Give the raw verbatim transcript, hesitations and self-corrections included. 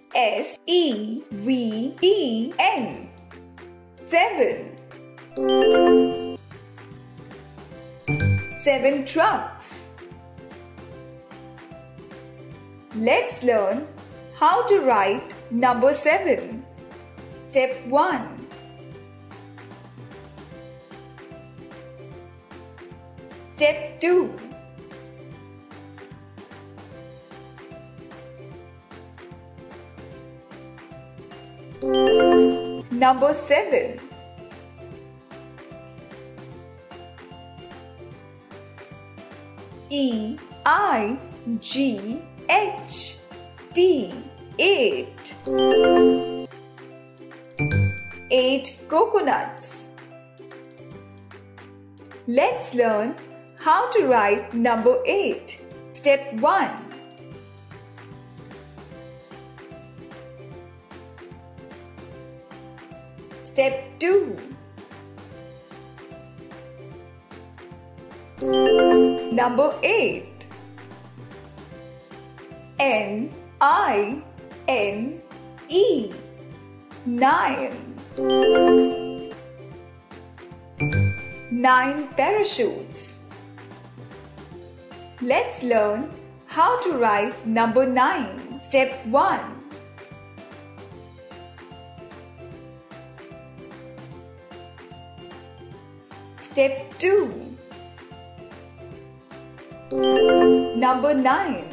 S E V E N. Seven. Seven trucks. Let's learn how to write number seven. Step one. Step two. Number seven. E I G H T. Eight. Eight coconuts. Let's learn how to write number eight. Step one. Step two. Number eight. N I N E. Nine. Nine parachutes. Let's learn how to write number nine. Step one. Step two. Number nine.